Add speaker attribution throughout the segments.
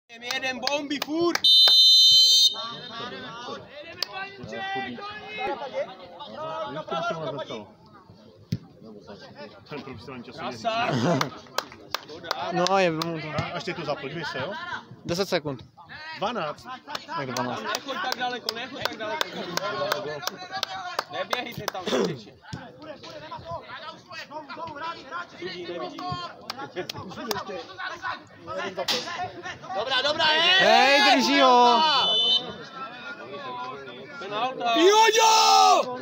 Speaker 1: Jeden bomby furt.
Speaker 2: Ten profesionální časový.
Speaker 3: No, je to.
Speaker 2: A ještě to zapojíme se, jo?
Speaker 3: 10 sekund.
Speaker 2: 12.
Speaker 3: Tak 12.
Speaker 1: Nechoď tak daleko, nechoď tak daleko. Neběhejte tam, ještě. Sudí, nevidí.
Speaker 4: Dobrá,
Speaker 3: Hej, drží ho!
Speaker 1: Penalta.
Speaker 4: Joďo!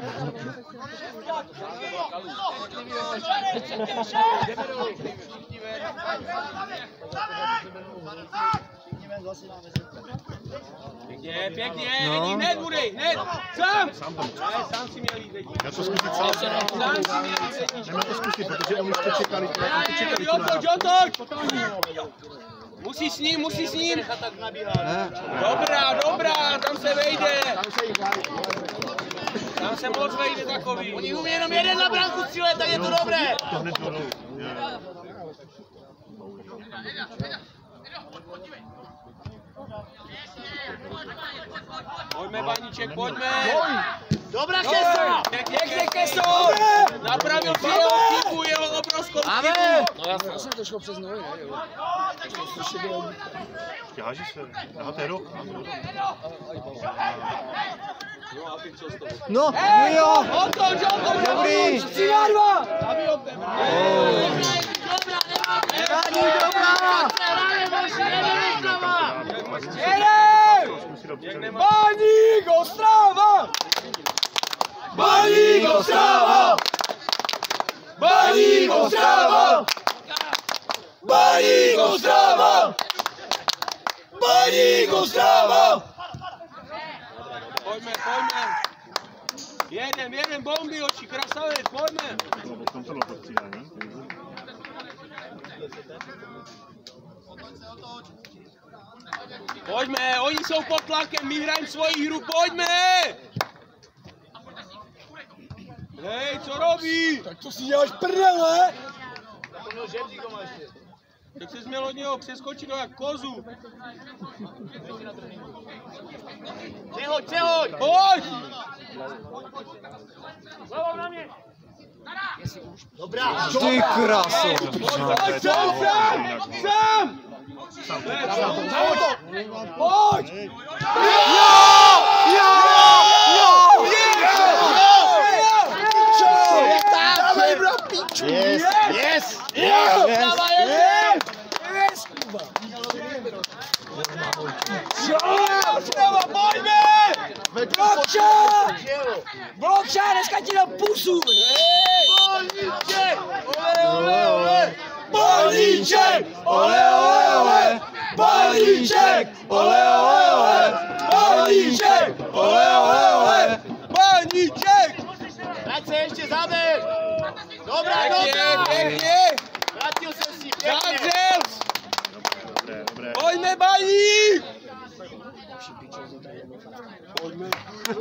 Speaker 1: Pěkně, pěkně, hned budej, hned, sám! Sám si měl jít,
Speaker 2: Já to zkusit sám.
Speaker 1: sám si měl jít.
Speaker 2: Jdeme to zkusit, protože oni ještě čekali.
Speaker 1: Musí s ním. Dobrá, tam se vejde. Tam se moc vejde takový.
Speaker 4: Oni umí jenom jeden na branku střílet, tak je to dobré.
Speaker 2: To hned dolů.
Speaker 1: Pojďme, Baníček, pojďme.
Speaker 4: Dobrá, Keso!
Speaker 1: Pěkně, Keso! Napravil si jeho chybu, jeho obrovskou chybu.
Speaker 4: No já jsem to šel přes nohy, ne?
Speaker 2: Ještě háží se. Aha, to je rok.
Speaker 3: No, jo! Dobrý!
Speaker 4: 3-2!
Speaker 1: Baník Ostrava!
Speaker 4: Baník Ostrava! Baník Ostrava! Baník Ostrava! Baník Ostrava!
Speaker 1: Pojďme. Jeden bomby, oči, krasavec, pojďme.
Speaker 2: Tam to bylo postřídání.
Speaker 1: Pojďme, oni jsou pod tlakem, my hrajeme svoji hru, pojďme! Hej, co robí?
Speaker 4: Tak co si děláš prdele?
Speaker 1: Tak se měl od něho přeskočit jak kozu.
Speaker 4: Přehoď!
Speaker 1: Pojď!
Speaker 4: Dobrá!
Speaker 3: Ty kráso!
Speaker 1: Pojď, sám!
Speaker 4: Pojď!
Speaker 2: Yes!
Speaker 4: Blokča, dneska ti dám pusu! Balíček! Balíček! Ole, ole, ole! Balíček! Ole, ole, ole! Balíček! Ole, ole, ole!
Speaker 1: Baníček!
Speaker 4: Vrať se ještě záběr! Dobrá!
Speaker 1: Pěkně!
Speaker 4: Vrátil jsem si, pěkně!
Speaker 1: Zavřel!
Speaker 2: Dobré.
Speaker 1: Pojďme, Baník! Pojďme.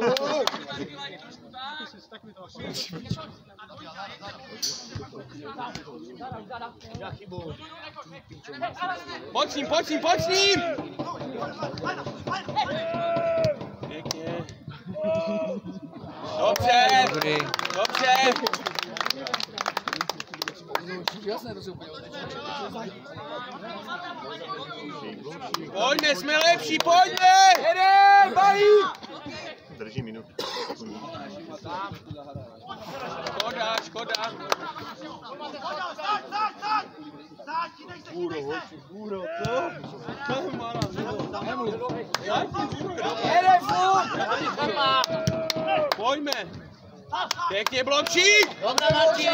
Speaker 1: Pojď s ním! Pěkně. Dobře. Pojďme, jsme lepší, pojďme! Jeden, Baník!
Speaker 2: Drží minutu.
Speaker 1: Škoda. Bůro, co?
Speaker 4: Jeden furt!
Speaker 1: Pojďme! Pěkně, Blokčík!
Speaker 4: Dobrá, Martin!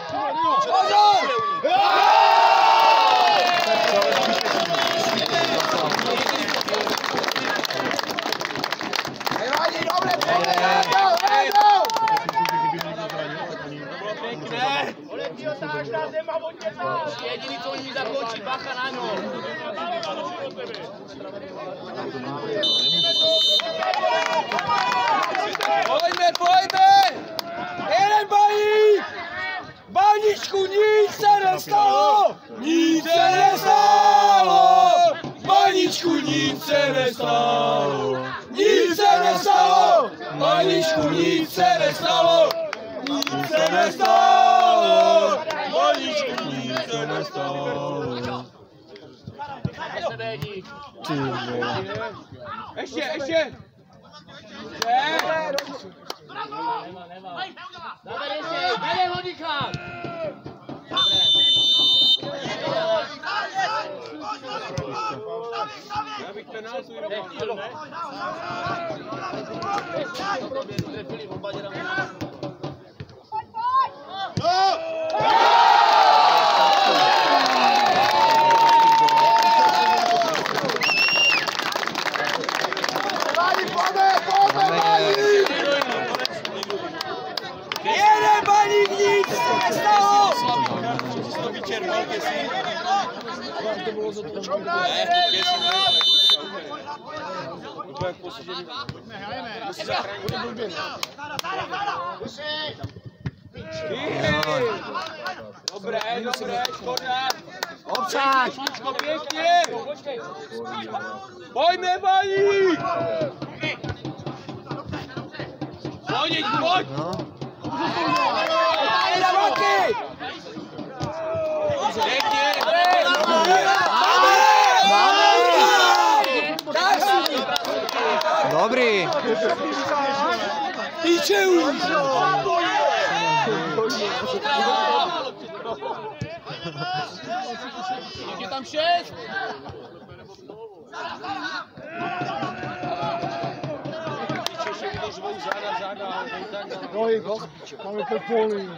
Speaker 4: Jediný, co oni zakončí, bacha na ňo.
Speaker 1: Pojďme! Jeden Baník! Baníčku, nic se nestalo! Nic se nestalo! Baník!
Speaker 4: Balíčku nic se nestalo, nic se nestalo, Balíčku nic se nestalo, nic se nestalo, Balíčku nic se nestalo.
Speaker 3: Ty vole.
Speaker 1: Ještě! Já bych penáltu jenom chtěl, ne?
Speaker 4: Jeden balík, nic se nestalo!
Speaker 1: To vyčerpal Kesí. Úplně posužený. Musí zachránit. Dobré, škoda.
Speaker 4: Obsáď!
Speaker 1: Pěkně! Pojďme, balík! Pojď!
Speaker 3: No.
Speaker 1: Pěkně!
Speaker 3: Dobrý.
Speaker 4: Píče už!
Speaker 1: Je tam 6! Češi vyložovou záda.
Speaker 4: Máme popolí.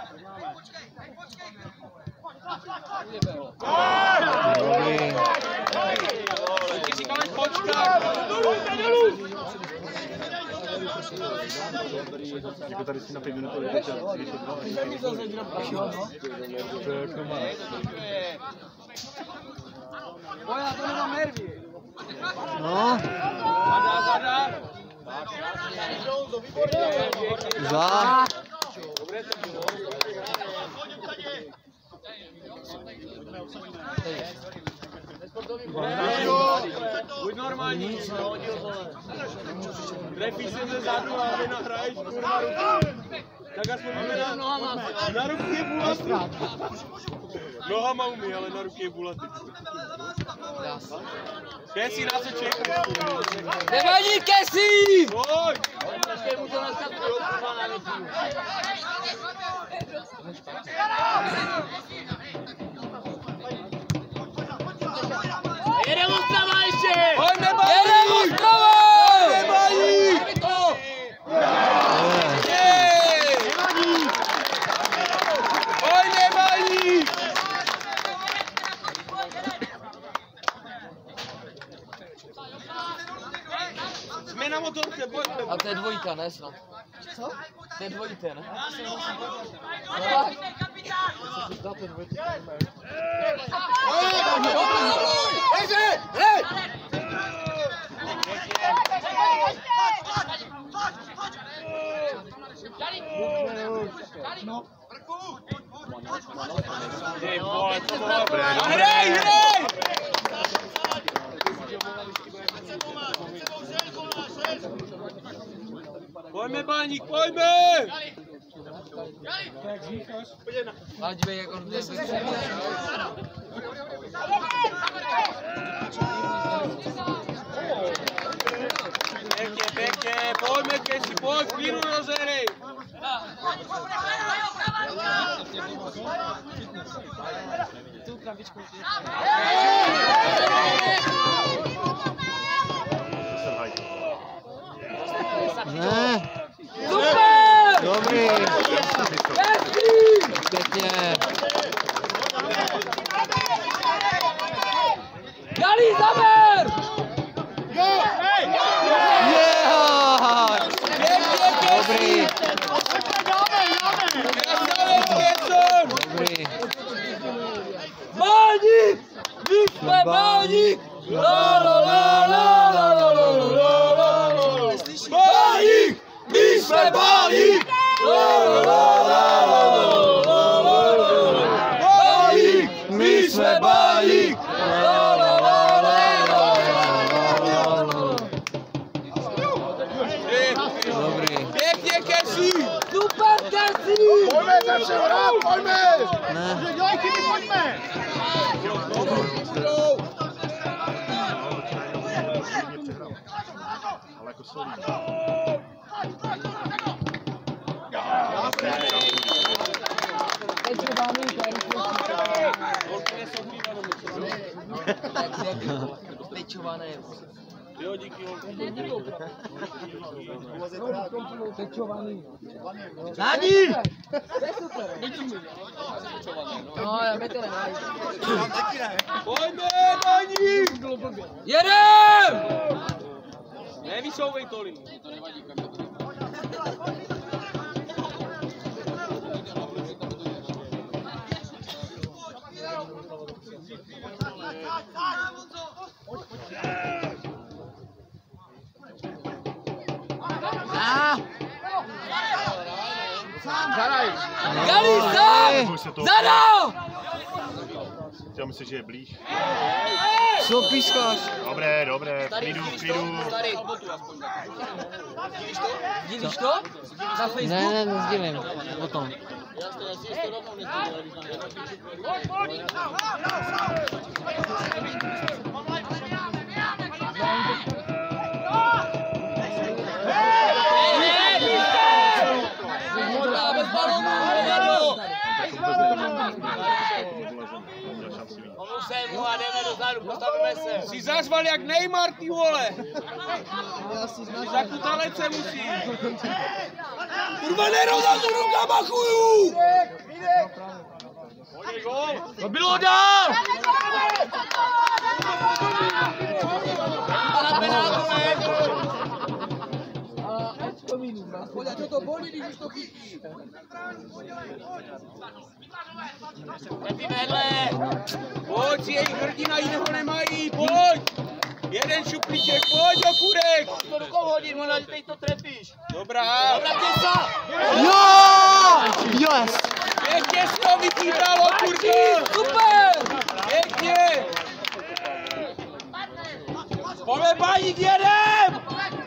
Speaker 3: Dobrý.
Speaker 1: Ty si kámen počkat!
Speaker 2: Jako tady si na 5 minut odečel, když to dva.
Speaker 4: Boja, to nemám nervy.
Speaker 3: No.
Speaker 1: Zada.
Speaker 3: Za.
Speaker 1: Dobré to bylo. Buď normální. Trefíš se ze zadu a vy nahraješ kurva ruku. Tak aspoň máme na ruky je bulatý. Nohama umí, ale na ruky je bulatý. Kesí nás se čeká.
Speaker 4: Nevadí, Kesí!
Speaker 1: Pojď!
Speaker 4: Jedem Ostrava ještě!
Speaker 1: Pojďme,
Speaker 4: Jedem
Speaker 1: balík!
Speaker 4: Ostrava!
Speaker 1: Pojďme, balík! Pojďme, balík! Jsme na motorce, pojďme.
Speaker 4: A to je dvojka, ne snad? Co? To je dvojité, ne?
Speaker 1: Ty vole, to bylo dobré. Hrej! Pojďme, Báník, pojďme!
Speaker 4: Ať by jak on jde.
Speaker 1: Pěkně, pojďme, Kesi, pojď, chvíru rozehrej!
Speaker 3: Ne.
Speaker 4: Super!
Speaker 3: Dobrý. Pěkně.
Speaker 4: Gali, zaber!
Speaker 3: Dobrý. Dobrý.
Speaker 4: Báník! My jsme Báník! La la la la la la la la la la. Báník! My jsme Báník! La la la la la la la la. Báník! My jsme Báník! La la la la la la.
Speaker 2: solí.
Speaker 4: Pečované.
Speaker 1: Jo, díky.
Speaker 4: Zadí! To je super. No, já to nemáš.
Speaker 1: Pojďme, Baník!
Speaker 4: Jedem!
Speaker 1: Nevysouvej tolik.
Speaker 4: Gali, sám! Zado!
Speaker 2: Já myslím, že je blíž.
Speaker 3: Co pískáš?
Speaker 2: Dobré, dobré, v klidu.
Speaker 4: Vidíš to? Na Facebooku?
Speaker 3: Ne, nesdílím. Potom.
Speaker 4: Bez balónu, Jaro! Musím mu a jdeme dozadu, postavíme se.
Speaker 1: Jsi zařval jak Neymar, ty vole! Jsi zakutalec se musí.
Speaker 4: Kurva, nerozhazu rukama, chuju!
Speaker 1: To bylo dál!
Speaker 4: Na penálu, ne? Aspoň ať to bolí, když už to chytí. Pepí vedle!
Speaker 1: Pojď, jejich hrdina jiného nemají, pojď! Jeden šuplíček, pojď, okurek!
Speaker 4: To rukou hodím, ona, že teď to trefíš.
Speaker 1: Dobrá!
Speaker 4: Dobrá, těsa!
Speaker 3: Jo! Yes!
Speaker 1: Pěkně jsi to vychytal, okurky!
Speaker 4: Super!
Speaker 1: Pěkně! Pojďme, Baník, jedem!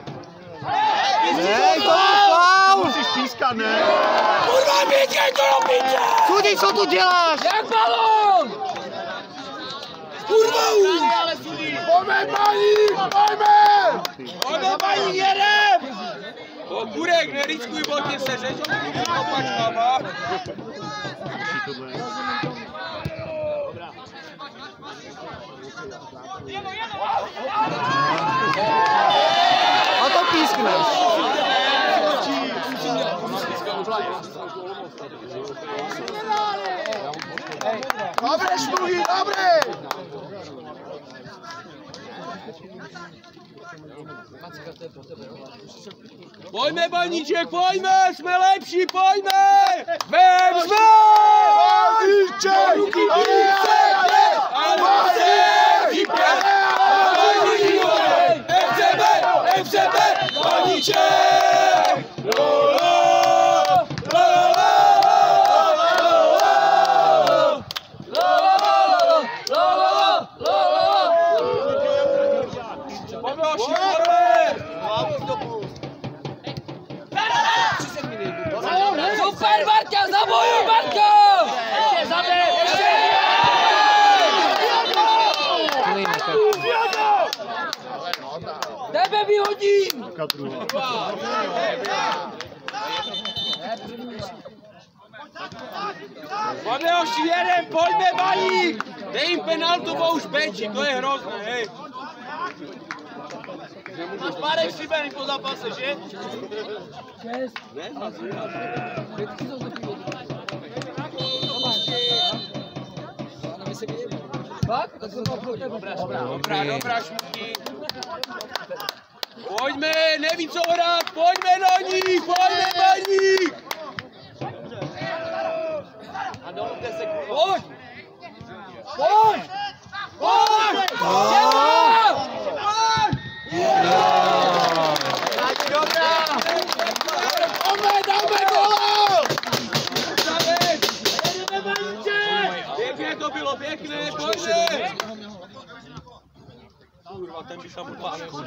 Speaker 3: Hej, to je faul!
Speaker 2: Musíš pískat, ne?
Speaker 4: Kurva, míčej to do piče!
Speaker 3: Sudi, co tu děláš?
Speaker 4: Jak balón! Kurva,
Speaker 1: Pojďme, Baník, pojďme! Pojďme, Baník, jedem! Okurek, neriskuj, voltě se, řeč, okurek, kopačka, má.
Speaker 2: Musí tohle.
Speaker 3: A to pískneš.
Speaker 1: Dobre, šmuhy, dobre! Pojďme, Baníček, pojďme, jsme lepší, pojďme! Vem, jsme! Baníček!
Speaker 4: Super, Marka, zabojuj, Marko! Ještě, zabij! Tebe vyhodím!
Speaker 1: Pojďme ho švěrem, pojďme, Baník! Dej jim penaltu, bo už beči, to je hrozné, hej.
Speaker 4: Máš párek šibený po zápase, že?
Speaker 1: Dobrá, šmuky. Pojďme, neví co hrát, pojďme do ní, pojďme, Baník!
Speaker 4: A dovolte se kurva.
Speaker 1: Pojď! Pojď! Pojď!
Speaker 4: Dobrá!
Speaker 1: Dáme gól! Pěkně to bylo, pěkné, pojďme! Kurva, ten by tam upáčkou.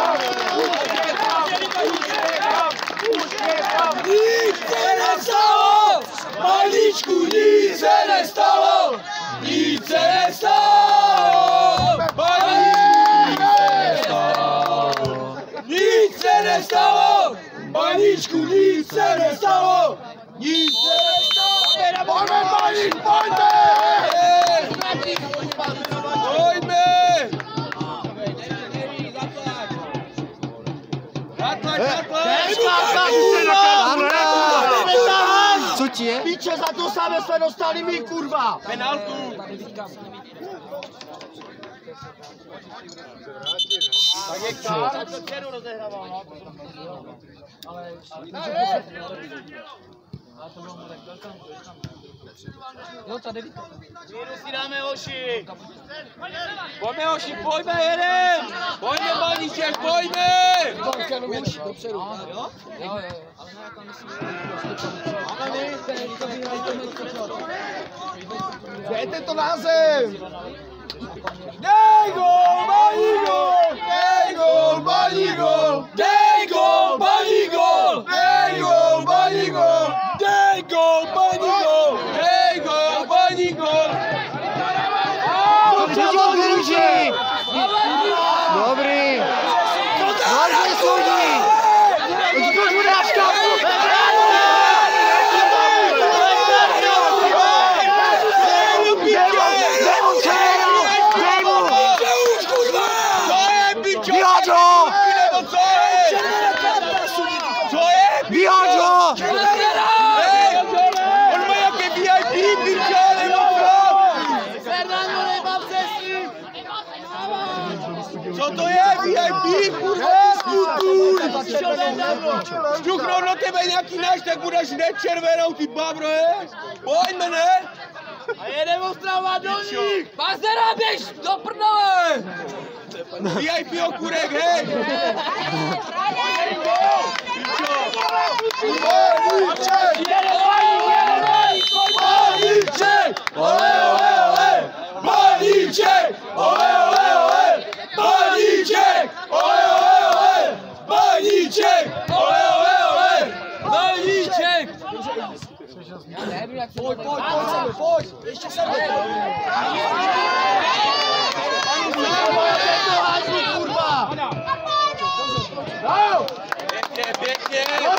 Speaker 4: Víc, Baníčku, nic se nestalo! Nic se nestalo! Nic se nestalo! Baníčku, nic se nestalo! Nic se nestalo! Pojďme, Baník, pojďme! Pojďme!
Speaker 3: Co ti je?
Speaker 4: Píče, za to samé jsme dostali my, kurva!
Speaker 1: Penaltu!
Speaker 4: Tak je tak to cenu rozehrával, no. Ale... Jo, tady víte. Míru si dáme, hoši!
Speaker 1: Pojďme, hoši, pojďme, jedem! Pojďme, Baníček, pojďme!
Speaker 4: Dopředu. Jo? Jo. Dejte to na zem! Dej gol, Baník! Dej gol, Baník! Dej gol, Baník! Dej gol, Baník! Dej gol, Baník!
Speaker 1: Hej, gol, Baník, gol!
Speaker 3: Přičel vyruší! Dobrý! Dobrý soudí! Už mu dáš kapu! Vyhoď ho!
Speaker 1: On má jaké VIP, pičo, nebo co to je VIP, kurva? Šťuchnou na tebe nějaký náš, tak budeš nečervenou, ty babro, je? Pojďme, ne?
Speaker 4: A jedeme ostravovat do nich! Pazera, běž do prdele!
Speaker 1: VIP okurek, hej!
Speaker 4: Baníček! Ole, ole, ole! Baníček! Ole, ole, ole! Baníček! Ole, ole, ole! Baníček! Ole, ole, ole! Baníček! Pojď! Ještě se
Speaker 1: Pěkně!